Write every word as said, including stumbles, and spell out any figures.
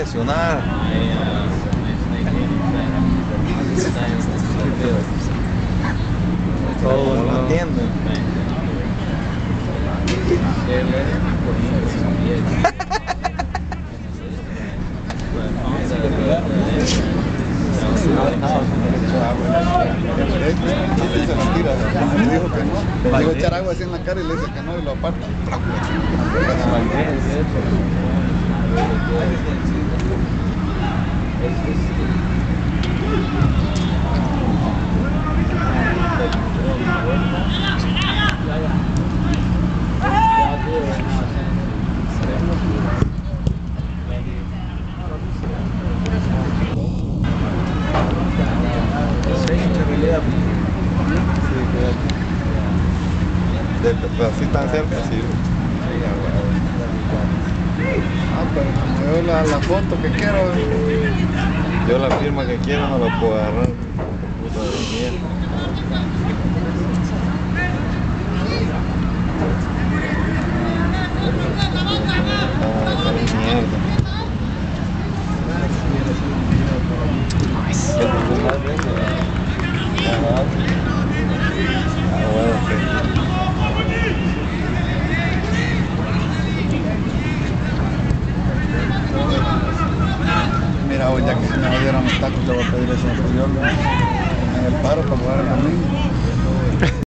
lesionar. Todo no lo entienden. Me dijo que no. Le dijo echar agua así en la cara y le dice que no y lo aparta. Pero así tan cerca, sí. Ah, pero como yo la, la foto que quiero. Yo la firma que quiero no la puedo agarrar. Puta de mierda. Ah, de mierda. Ah, bueno, sí. Mira, hoy ya que si me dieron los tacos, te voy a pedir ese anterior, ¿no? En el paro para jugar el domingo.